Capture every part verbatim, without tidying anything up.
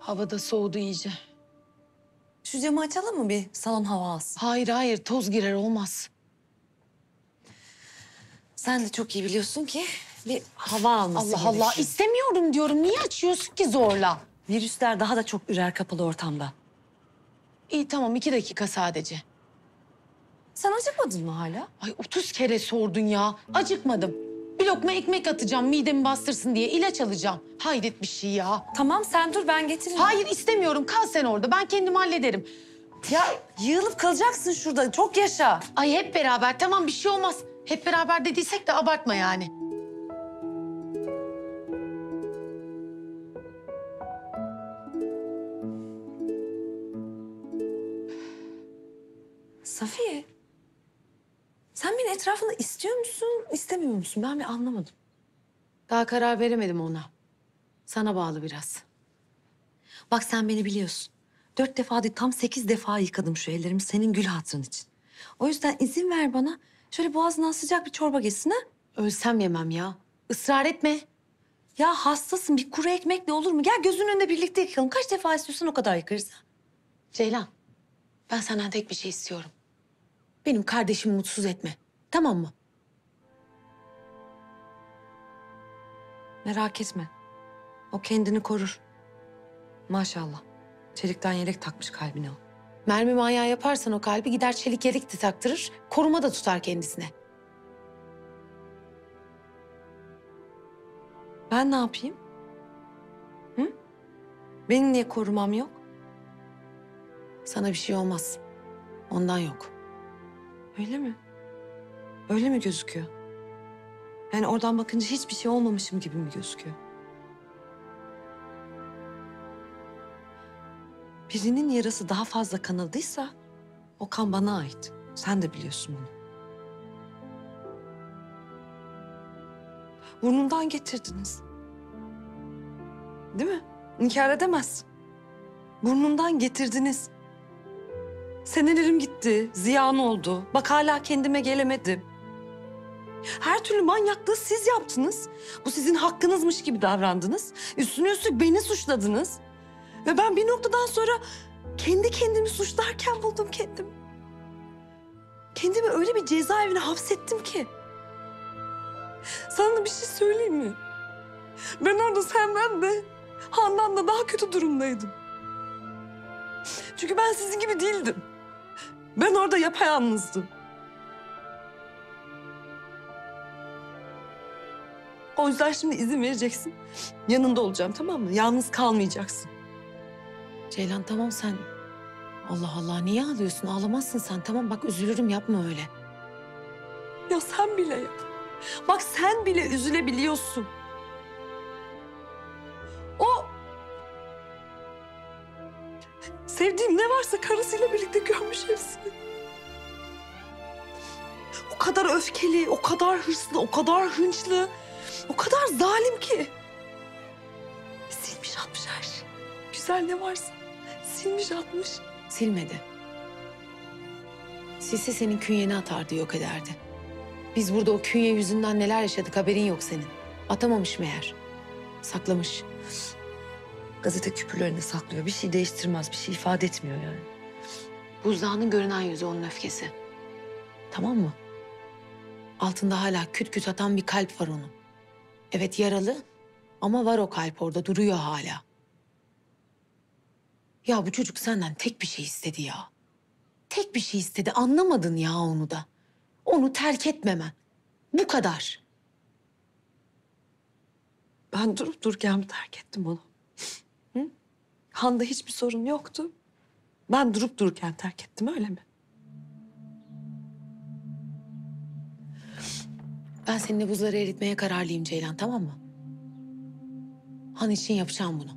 Hava da soğudu iyice. Şu camı açalım mı bir salon hava alsın? Hayır hayır toz girer olmaz. Sen de çok iyi biliyorsun ki bir hava alması Allah Allah gerekiyor. istemiyorum diyorum. Niye açıyorsun ki zorla? Virüsler daha da çok ürer kapalı ortamda. İyi tamam iki dakika sadece. Sen acıkmadın mı hala? Ay otuz kere sordun ya. Acıkmadım. Bir lokma ekmek atacağım midemi bastırsın diye ilaç alacağım. Hayret bir şey ya. Tamam sen dur ben getiririm. Hayır istemiyorum kal sen orada ben kendim hallederim. Ya yığılıp kalacaksın şurada çok yaşa. Ay hep beraber tamam bir şey olmaz. Hep beraber dediysek de abartma yani. Safiye. Sen beni etrafında istiyor musun, istemiyor musun? Ben bir anlamadım. Daha karar veremedim ona. Sana bağlı biraz. Bak sen beni biliyorsun. Dört defa değil tam sekiz defa yıkadım şu ellerimi senin gül hatırın için. O yüzden izin ver bana. Şöyle boğazından sıcak bir çorba geçsin ha. Ölsem yemem ya. Israr etme. Ya hastasın bir kuru ekmekle olur mu? Gel gözünün önünde birlikte yıkayalım. Kaç defa istiyorsan o kadar yıkarız. Ceylan, ben senden tek bir şey istiyorum. Benim kardeşimi mutsuz etme. Tamam mı? Merak etme. O kendini korur. Maşallah. Çelikten yelek takmış kalbine o. Mermi manyağı yaparsan o kalbi gider çelik yelek de taktırır. Koruma da tutar kendisine. Ben ne yapayım? Hı? Benim niye korumam yok? Sana bir şey olmaz. Ondan yok. Öyle mi? Öyle mi gözüküyor? Yani oradan bakınca hiçbir şey olmamışım gibi mi gözüküyor? Birinin yarası daha fazla kanadıysa o kan bana ait. Sen de biliyorsun bunu. Burnundan getirdiniz. Değil mi? İnkar edemezsin. Burnundan getirdiniz. Senelerim gitti, ziyan oldu. Bak hala kendime gelemedim. Her türlü manyaklığı siz yaptınız. Bu sizin hakkınızmış gibi davrandınız. Üstüne üstlük beni suçladınız. Ve ben bir noktadan sonra kendi kendimi suçlarken buldum kendimi. Kendimi öyle bir cezaevine hapsettim ki. Sana bir şey söyleyeyim mi? Ben orada senden de Handan da daha kötü durumdaydım. Çünkü ben sizin gibi değildim. Ben orada yapayalnızdım. O yüzden şimdi izin vereceksin. Yanında olacağım tamam mı? Yalnız kalmayacaksın. Ceylan tamam sen. Allah Allah niye ağlıyorsun? Ağlamazsın sen. Tamam bak üzülürüm yapma öyle. Ya sen bile yap. Bak sen bile üzülebiliyorsun. O... Sevdiğim ne varsa karısıyla birlikte görmüş hepsini. O kadar öfkeli, o kadar hırslı, o kadar hınçlı, o kadar zalim ki. Silmiş atmış her şeyi. Güzel ne varsa silmiş atmış. Silmedi. Silse senin künyeni atardı yok ederdi. Biz burada o künye yüzünden neler yaşadık haberin yok senin. Atamamış meğer. Saklamış. Gazete küpürlerinde saklıyor. Bir şey değiştirmez, bir şey ifade etmiyor yani. Buzdağının görünen yüzü onun öfkesi. Tamam mı? Altında hala küt küt atan bir kalp var onun. Evet yaralı ama var o kalp orada duruyor hala. Ya bu çocuk senden tek bir şey istedi ya. Tek bir şey istedi anlamadın ya onu da. Onu terk etmemen. Bu kadar. Ben durup dururken mi terk ettim onu? Hı? Han'da hiçbir sorun yoktu. Ben durup dururken terk ettim öyle mi? Ben seninle buzları eritmeye kararlıyım Ceylan tamam mı? Han için yapacağım bunu.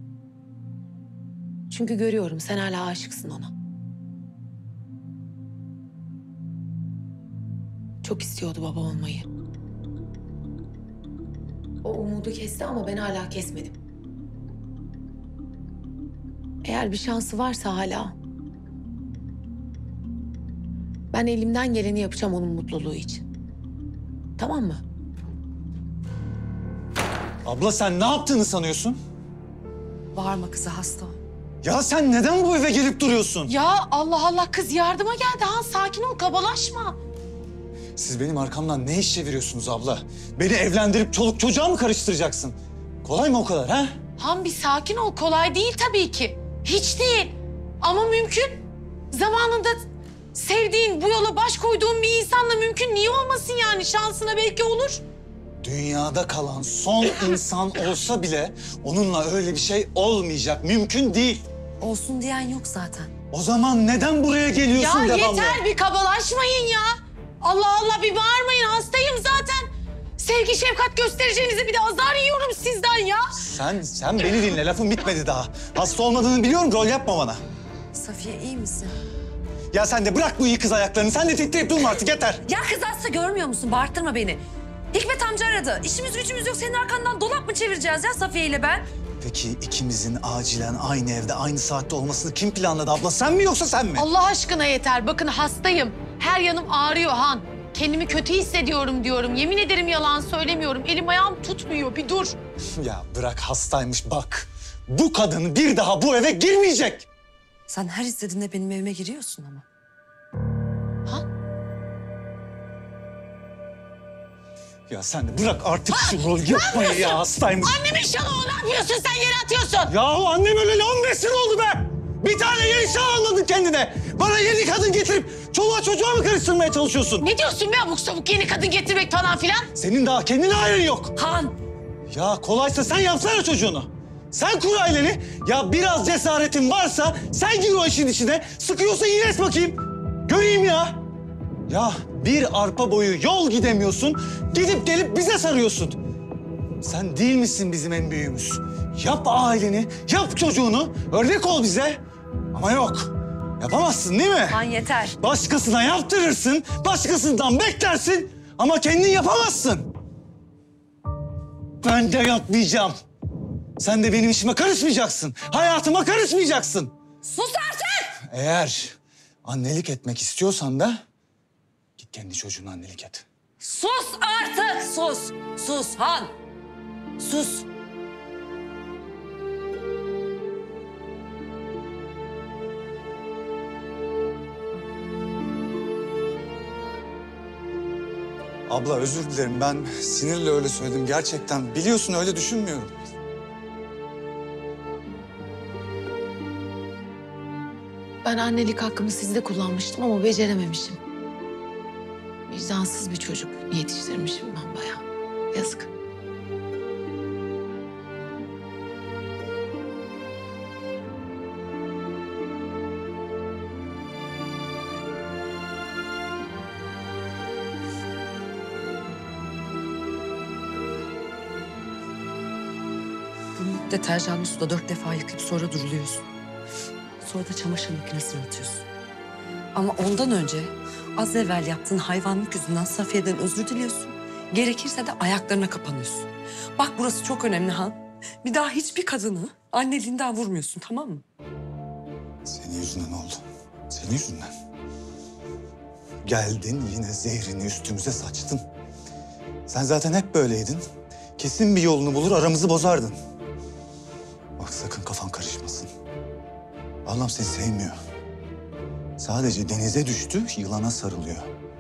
Çünkü görüyorum sen hala aşıksın ona. Çok istiyordu baba olmayı. O umudu kesti ama ben hala kesmedim. Eğer bir şansı varsa hala... ben elimden geleni yapacağım onun mutluluğu için. Tamam mı? Abla sen ne yaptığını sanıyorsun? Bağırma kıza, hasta o. Ya sen neden bu eve gelip duruyorsun? Ya Allah Allah kız yardıma geldi Han. Sakin ol, kabalaşma. Siz benim arkamdan ne iş çeviriyorsunuz abla? Beni evlendirip çoluk çocuğa mı karıştıracaksın? Kolay mı o kadar ha? Han bir sakin ol. Kolay değil tabii ki. Hiç değil. Ama mümkün. Zamanında sevdiğin, bu yola baş koyduğun bir insanla mümkün. Niye olmasın yani? Şansına belki olur. Dünyada kalan son insan olsa bile onunla öyle bir şey olmayacak. Mümkün değil. Olsun diyen yok zaten. O zaman neden buraya geliyorsun Ya devamlı? yeter bir kabalaşmayın ya. Allah Allah bir bağırmayın. Hastayım zaten. Sevgi şefkat göstereceğinizi bir de azar yiyorum sizden ya. Sen, sen beni dinle. Lafım bitmedi daha. Hasta olmadığını biliyorum. Rol yapma bana. Safiye iyi misin? Ya sen de bırak bu iyi kız ayaklarını. Sen de titreyip durma artık yeter. Ya kız hasta görmüyor musun? Bağırtırma beni. Hikmet amca aradı. İşimiz gücümüz yok. Senin arkandan dolap mı çevireceğiz ya Safiye ile ben? Peki ikimizin acilen aynı evde aynı saatte olmasını kim planladı abla? Sen mi yoksa sen mi? Allah aşkına yeter. Bakın hastayım. Her yanım ağrıyor Han. Kendimi kötü hissediyorum diyorum. Yemin ederim yalan söylemiyorum. Elim ayağım tutmuyor. Bir dur. Ya bırak hastaymış bak. Bu kadın bir daha bu eve girmeyecek. Sen her istediğinde benim evime giriyorsun ama. Han? Ya sen de bırak artık şu rol yapmayı ya hastaymış. Annemin şalı ne yapıyorsun sen yere atıyorsun? Yahu annem öleli on beş sene oldu be. Bir tane yeni şahlanladın kendine. Bana yeni kadın getirip çoluğa çocuğa mı karıştırmaya çalışıyorsun? Ne diyorsun be abuk sabuk yeni kadın getirmek falan filan? Senin daha kendine hayrın yok. Han! Ya kolaysa sen yapsana çocuğunu. Sen kur aileni. Ya biraz cesaretin varsa sen gir o işin içine. Sıkıyorsa iyileş bakayım. Göreyim ya. Ya bir arpa boyu yol gidemiyorsun. Gidip gelip bize sarıyorsun. Sen değil misin bizim en büyüğümüz? Yap aileni, yap çocuğunu. Örnek ol bize. Ama yok. Yapamazsın değil mi? Han yeter. Başkasına yaptırırsın, başkasından beklersin ama kendin yapamazsın. Ben de yapmayacağım. Sen de benim işime karışmayacaksın. Hayatıma karışmayacaksın. Sus artık! Eğer annelik etmek istiyorsan da git kendi çocuğuna annelik et. Sus artık! Sus! Sus Han! Sus! Abla özür dilerim, ben sinirle öyle söyledim gerçekten. Biliyorsun öyle düşünmüyorum. Ben annelik hakkımı sizde kullanmıştım ama becerememişim. Vicdansız bir çocuk yetiştirmişim ben bayağı. Yazık. Bunu deterjanlı suda dört defa yıkayıp sonra duruluyorsun. Sonra da çamaşır makinesine atıyorsun. Ama ondan önce az evvel yaptığın hayvanlık yüzünden Safiye'den özür diliyorsun. Gerekirse de ayaklarına kapanıyorsun. Bak burası çok önemli Han. Bir daha hiçbir kadını anneliğinden vurmuyorsun, tamam mı? Senin yüzünden oldu. Senin yüzünden. Geldin yine zehrini üstümüze saçtın. Sen zaten hep böyleydin. Kesin bir yolunu bulur aramızı bozardın. Bak sakın kafan karışmasın. Allah'ım seni sevmiyor. Sadece denize düştü, yılana sarılıyor.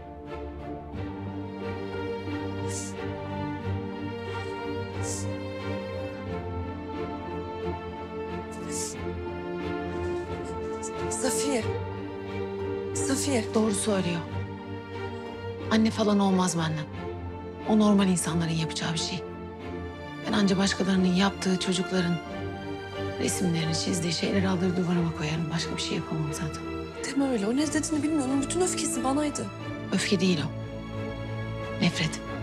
Safiye. Safiye. Doğru söylüyor. Anne falan olmaz benden. O normal insanların yapacağı bir şey. Ben anca başkalarının yaptığı çocukların resimlerini çizdiği şeyleri alır duvarıma koyarım. Başka bir şey yapamam zaten. Deme öyle. O ne dediğini bilmiyorum. Bütün öfkesi banaydı. Öfke değil o. Nefret.